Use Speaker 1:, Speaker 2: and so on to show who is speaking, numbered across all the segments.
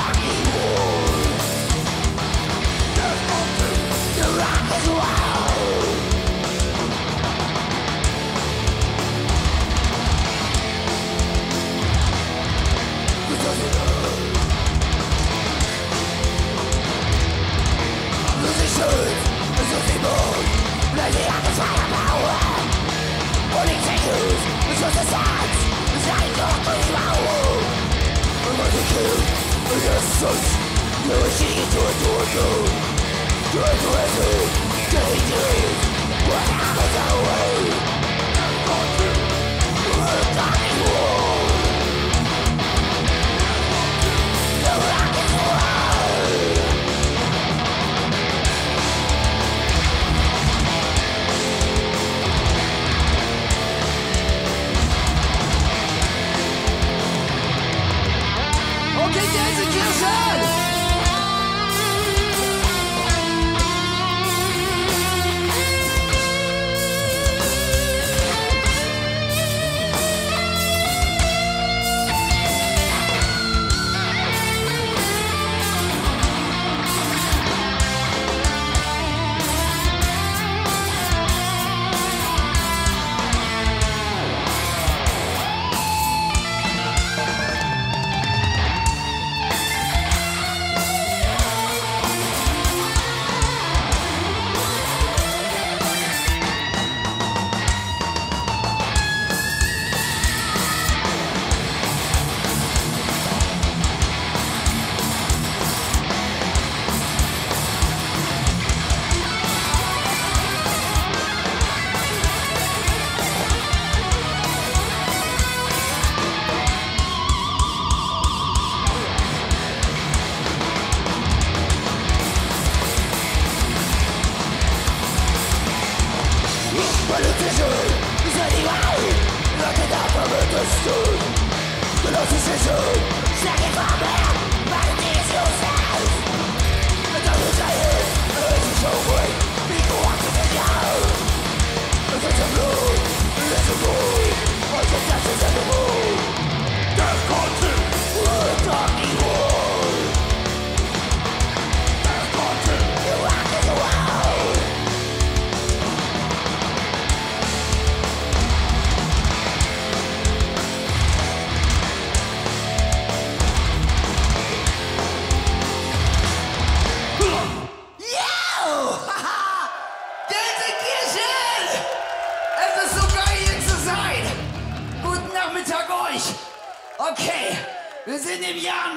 Speaker 1: Okay, wir sind im Jahr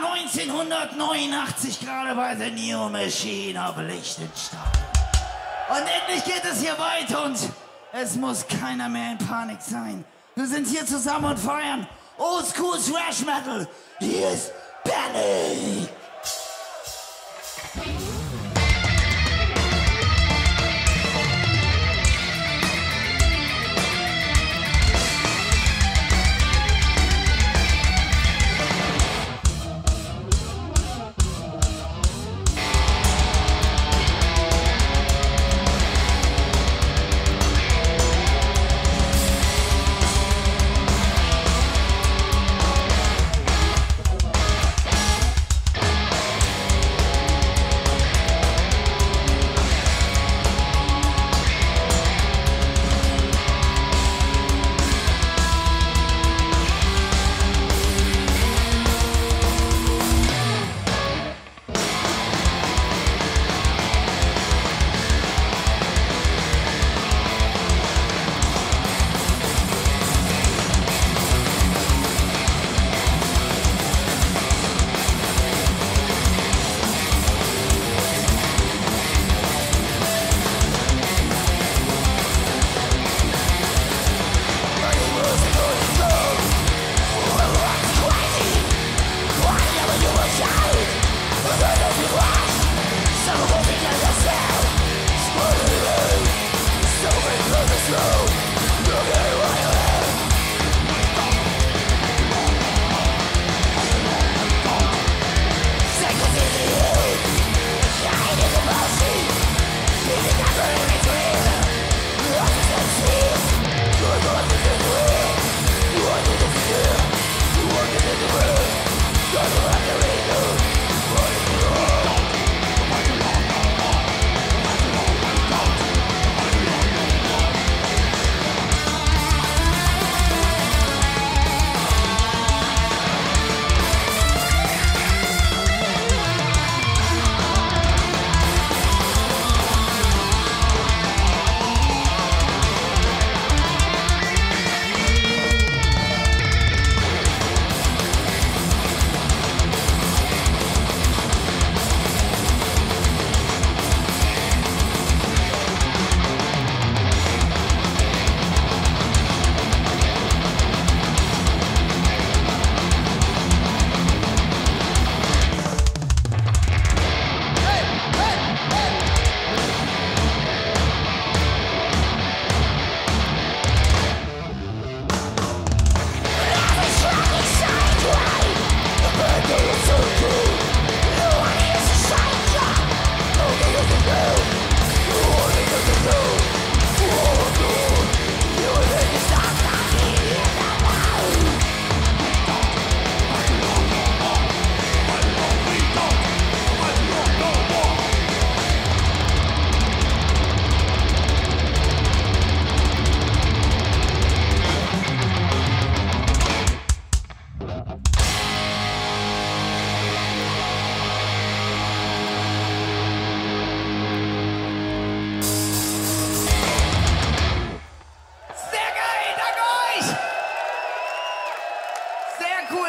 Speaker 1: 1989 gerade bei The New Machine auf Liechtenstein. Und endlich geht es hier weiter und es muss keiner mehr in Panik sein. Wir sind hier zusammen und feiern Oldschool Thrash Metal. Hier ist Panic!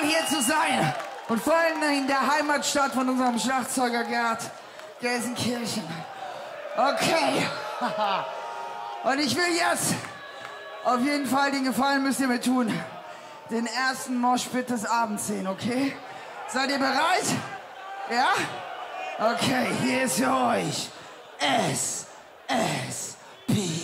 Speaker 1: hier zu sein. Und vor allem in der Heimatstadt von unserem Schlagzeuger Gerd, Gelsenkirchen. Okay. Und ich will jetzt auf jeden Fall den Gefallen müsst ihr mir tun. Den ersten Moshpit des Abends sehen, okay? Seid ihr bereit? Ja? Okay, hier ist für euch SSP.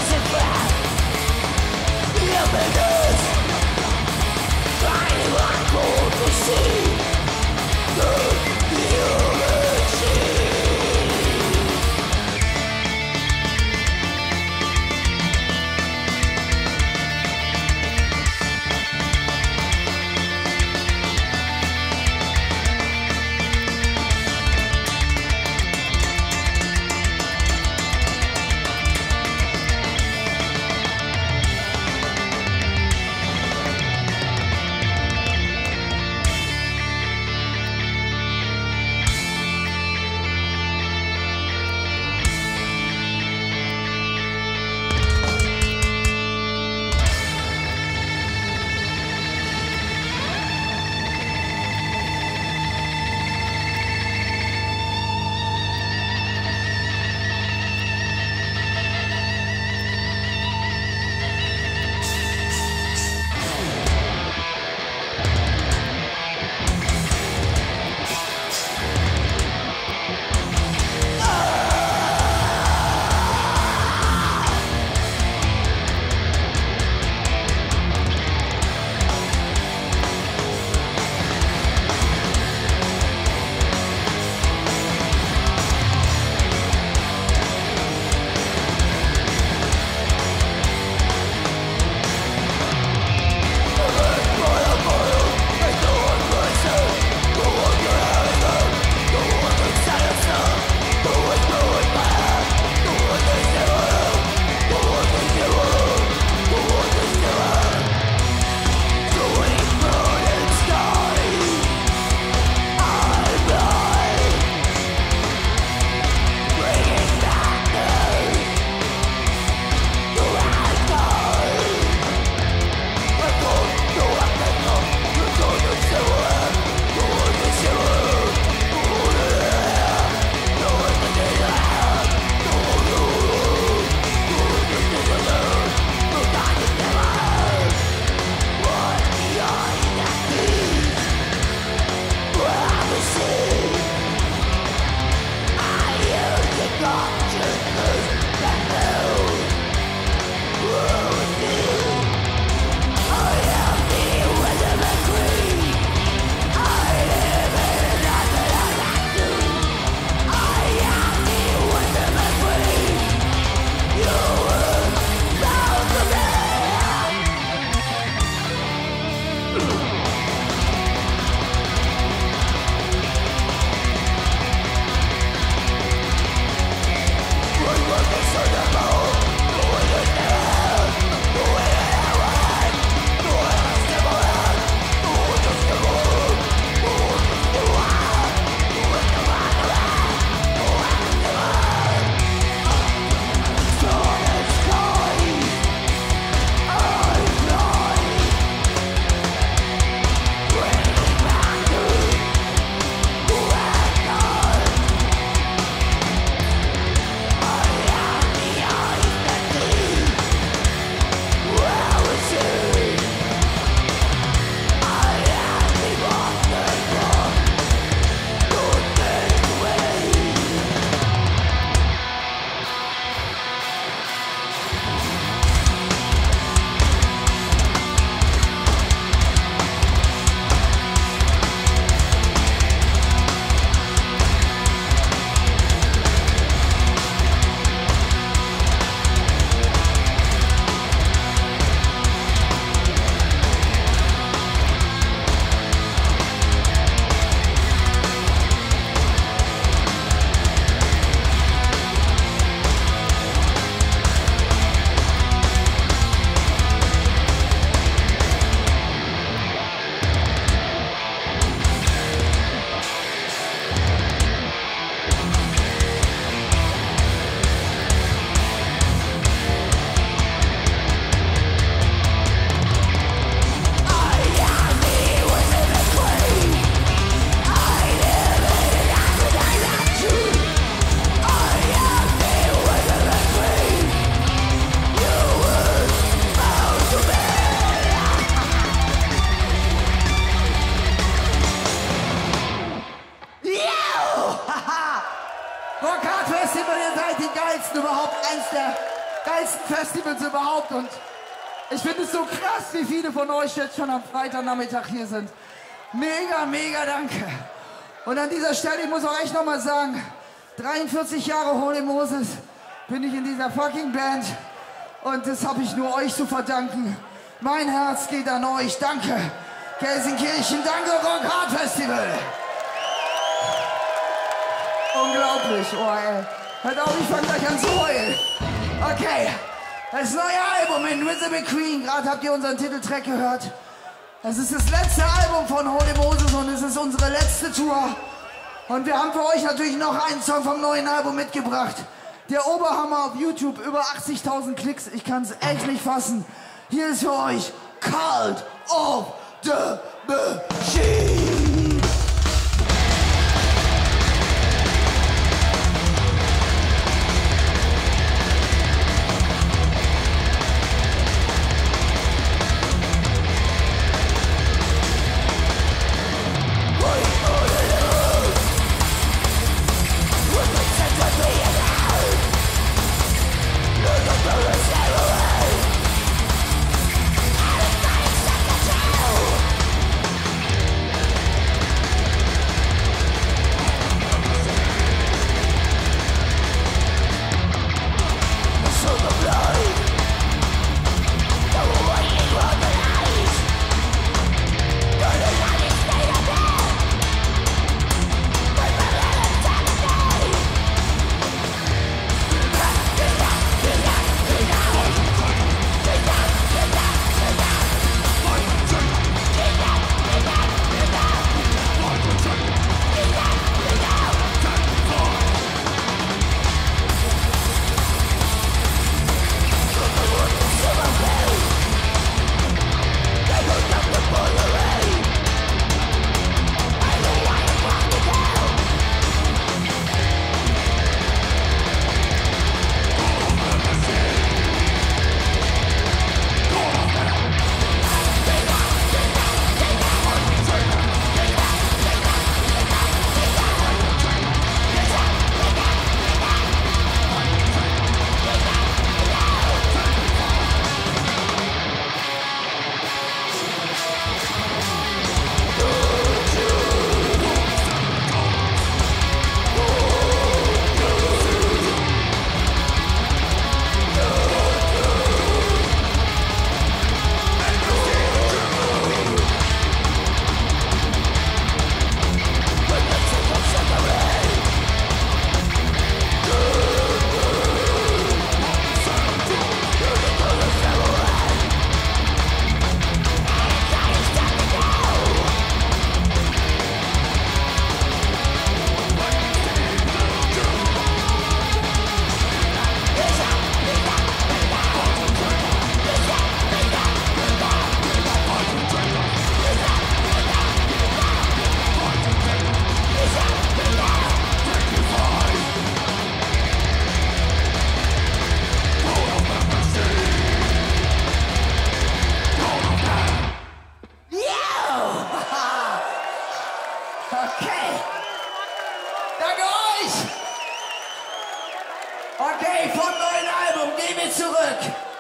Speaker 1: Rock Hard Festival, ihr seid die geilsten überhaupt. Eins der geilsten Festivals überhaupt. Und ich finde es so krass, wie viele von euch jetzt schon am Freitagnachmittag hier sind. Mega, mega danke. Und an dieser Stelle, ich muss auch echt nochmal sagen, 43 Jahre Holy Moses bin ich in dieser fucking Band. Und das habe ich nur euch zu verdanken. Mein Herz geht an euch. Danke, Gelsenkirchen. Danke, Rock Hard Festival. Unglaublich. Oh, ey. Hört auf, ich fange gleich an zu heulen. Okay, das neue Album Invisible Queen. Gerade habt ihr unseren Titeltrack gehört. Das ist das letzte Album von Holy Moses und es ist unsere letzte Tour. Und wir haben für euch natürlich noch einen Song vom neuen Album mitgebracht. Der Oberhammer auf YouTube, über 80.000 Klicks. Ich kann es echt nicht fassen. Hier ist für euch Cult of the Machine. Okay, vom neuen Album gehen wir zurück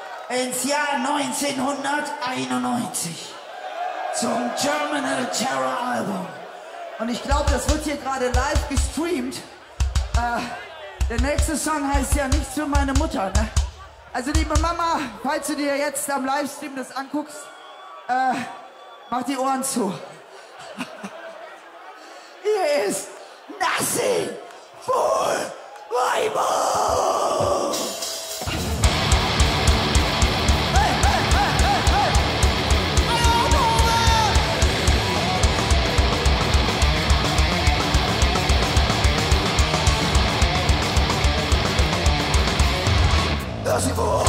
Speaker 1: ins Jahr 1991 zum Terminal Terror Album. Und ich glaube, das wird hier gerade live gestreamt. Der nächste Song heißt ja Nichts für meine Mutter, ne? Also liebe Mama, falls du dir jetzt am Livestream das anguckst, mach die Ohren zu. Hier ist Nothing for my mom. Nothing for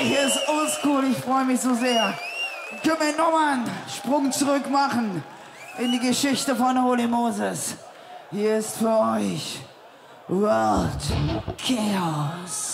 Speaker 1: hier ist oldschool, ich freue mich so sehr. Können wir nochmal einen Sprung zurück machen in die Geschichte von Holy Moses. Hier ist für euch World Chaos.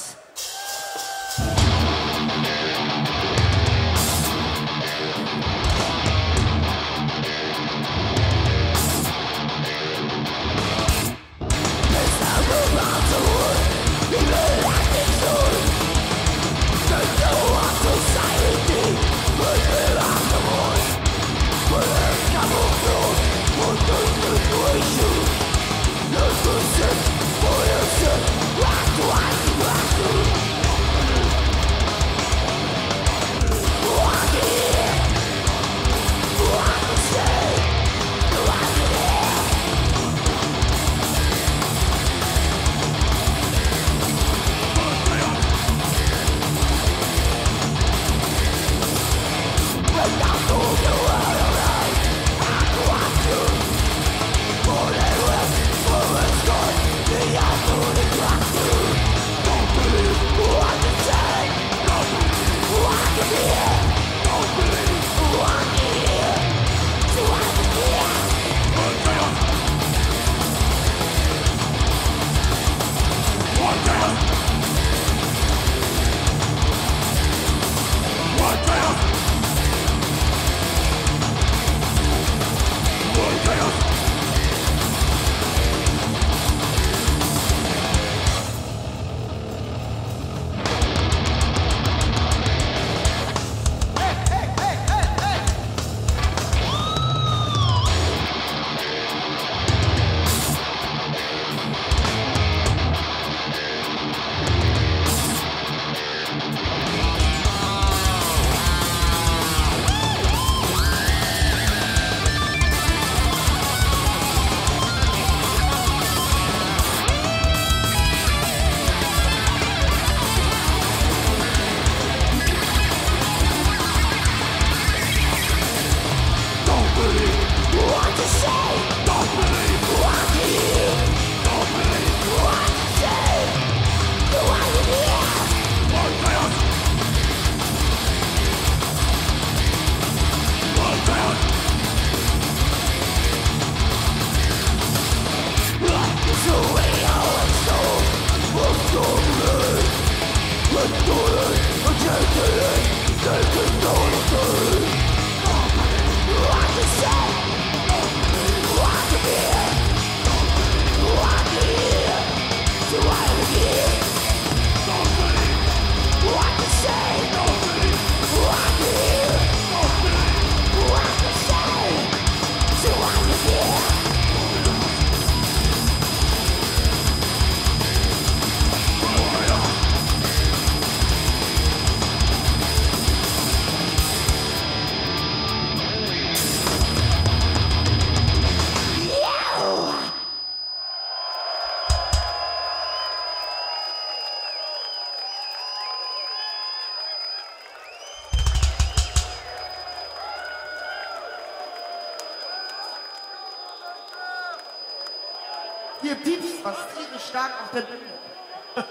Speaker 2: Hier piepst was tierisch stark auf der Bühne.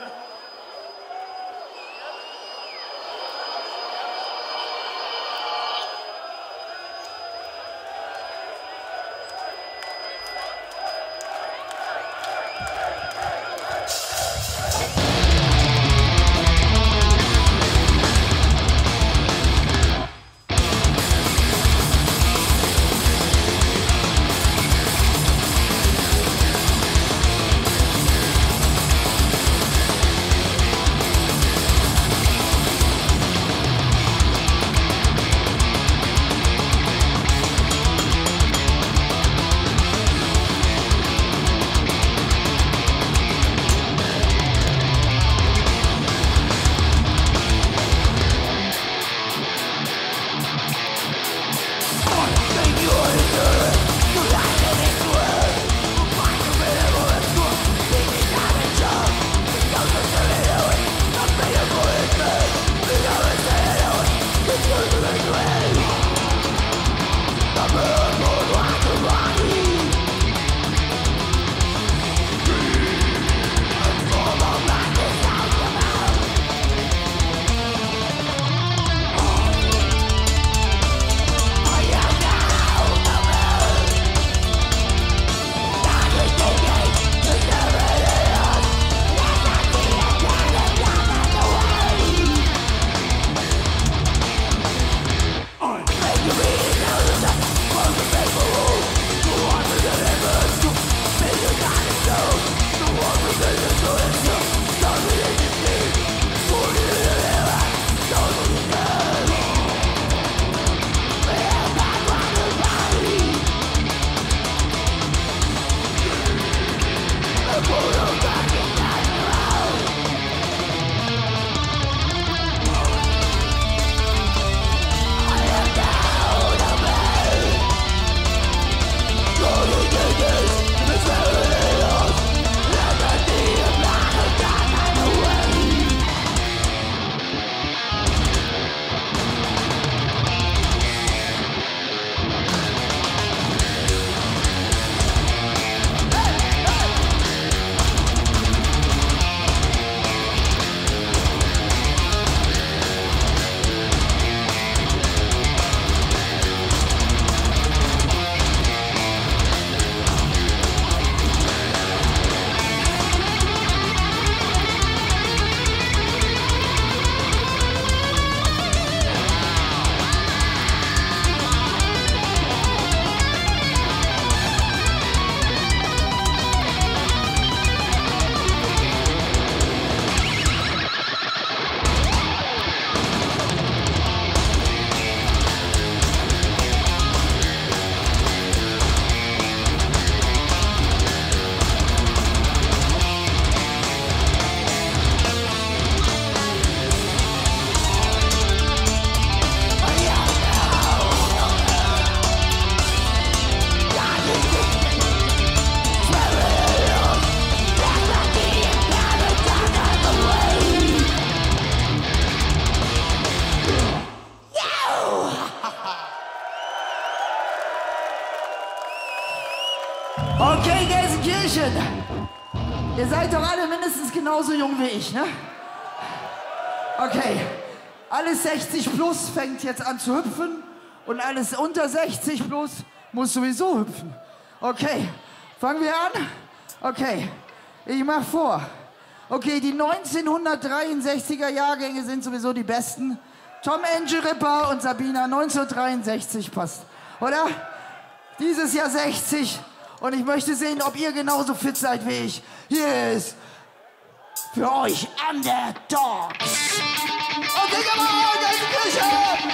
Speaker 1: Ihr seid doch alle mindestens genauso jung wie ich, ne? Okay. Alles 60 plus fängt jetzt an zu hüpfen und alles unter 60 plus muss sowieso hüpfen. Okay. Fangen wir an? Okay. Ich mach vor. Okay, die 1963er Jahrgänge sind sowieso die besten. Tom Angel Ripper und Sabina 1963 passt, oder? Dieses Jahr 60 und ich möchte sehen, ob ihr genauso fit seid wie ich. Hier ist für euch Underdogs. Okay, come on, Gelsenkirchen!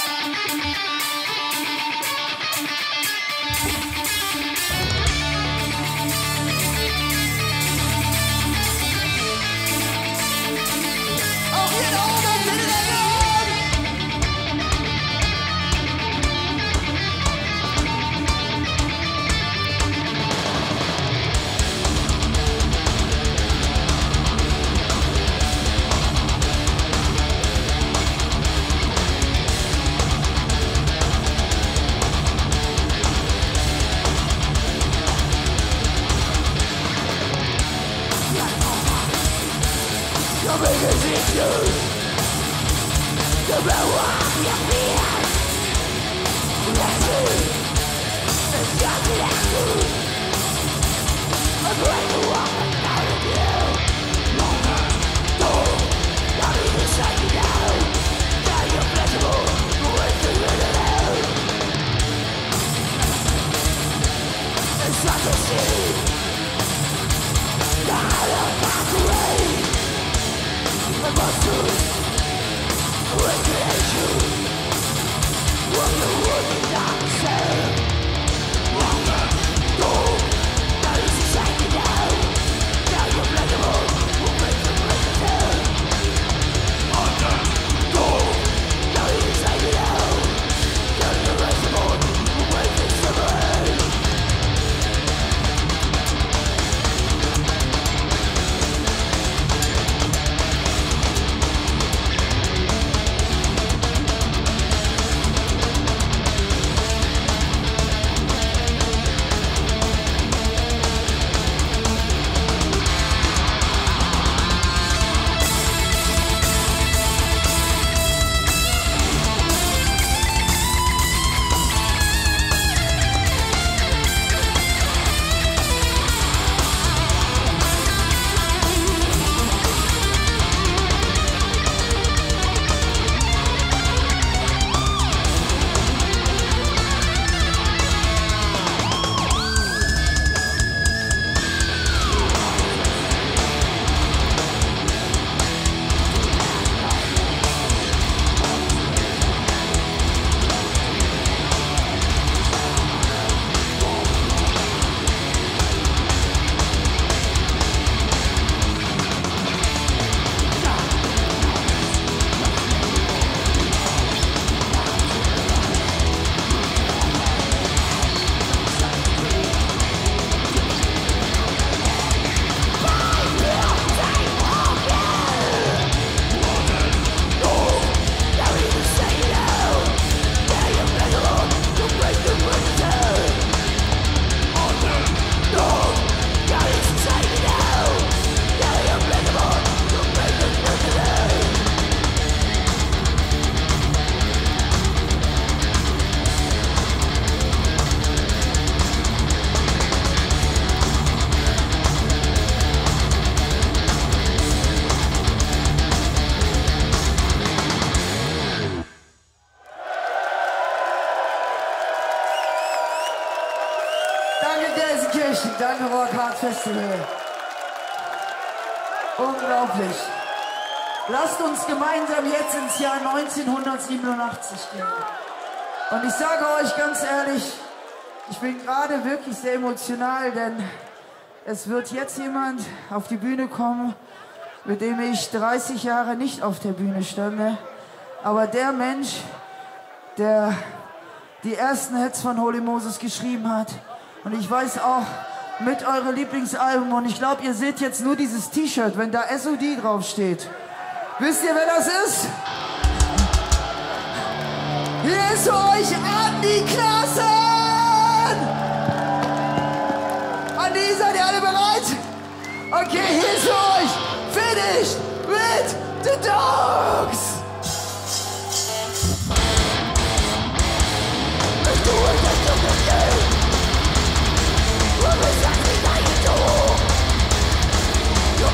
Speaker 1: Danke, Rock Hard Festival. Unglaublich. Lasst uns gemeinsam jetzt ins Jahr 1987 gehen. Und ich sage euch ganz ehrlich, ich bin gerade wirklich sehr emotional, denn es wird jetzt jemand auf die Bühne kommen, mit dem ich 30 Jahre nicht auf der Bühne stande. Aber der Mensch, der die ersten Hits von Holy Moses geschrieben hat. Und ich weiß auch, mit eurem Lieblingsalbum, und ich glaube, ihr seht jetzt nur dieses T-Shirt, wenn da SOD draufsteht. Wisst ihr, wer das ist? Hier ist für euch Andi Klassen! Andi, seid ihr alle bereit? Okay, hier ist für euch Finished with the Dogs. Du hast das so gesehen. Was sagt die deine Tod? Du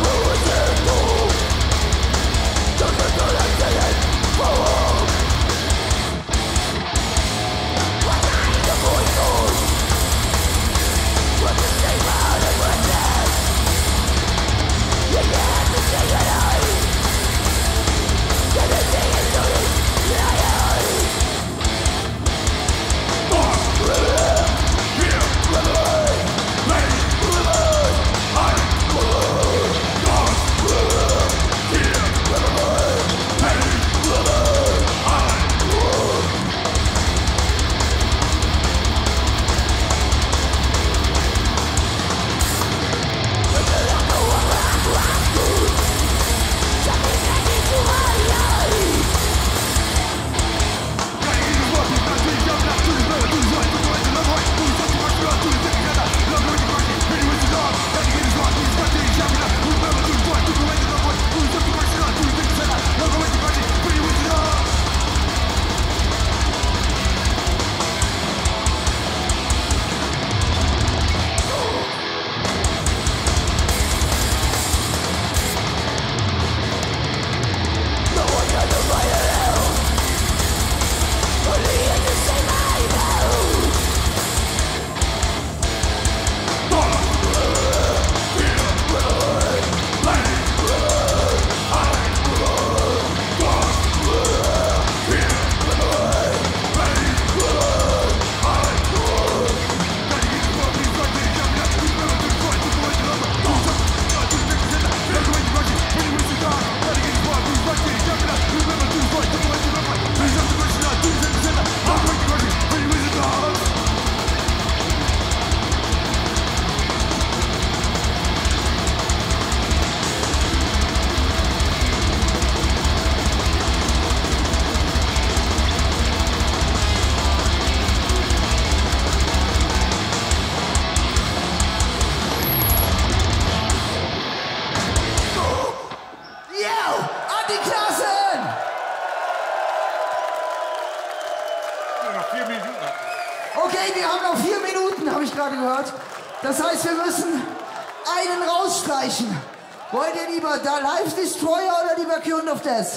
Speaker 1: Okay, wir haben noch 4 Minuten, habe ich gerade gehört. Das heißt, wir müssen einen rausstreichen. Wollt ihr lieber da Life Destroyer oder lieber Cure of Death?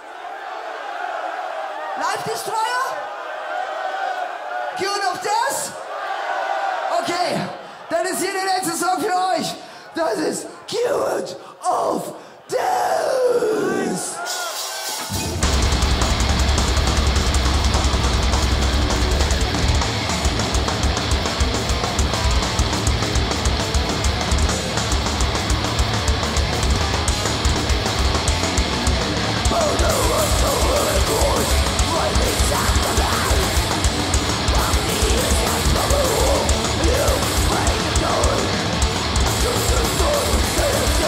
Speaker 1: Life Destroyer? Cure of Death? Okay, dann ist hier der letzte Song für euch. Das ist Cured of Death. You're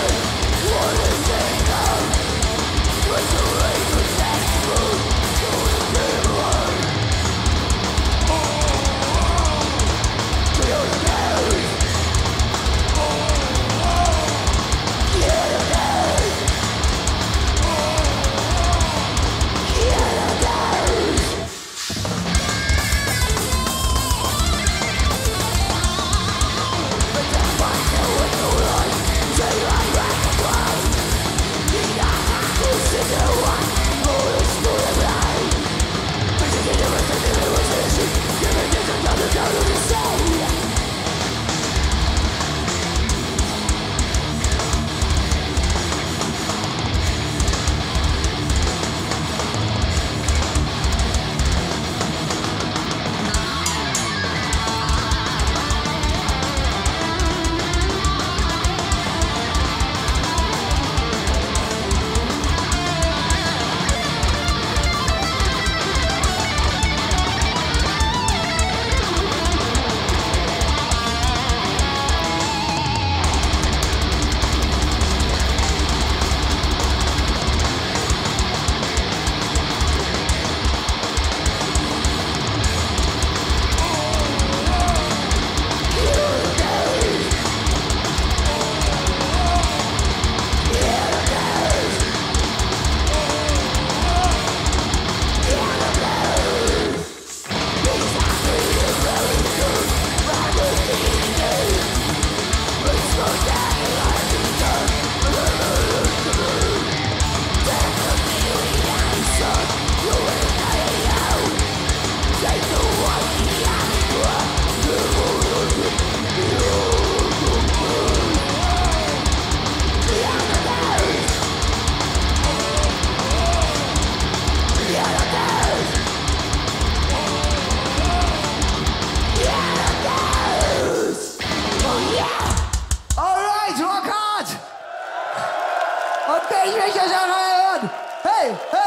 Speaker 3: Und ich möchte euch auch hören. Hey, hey.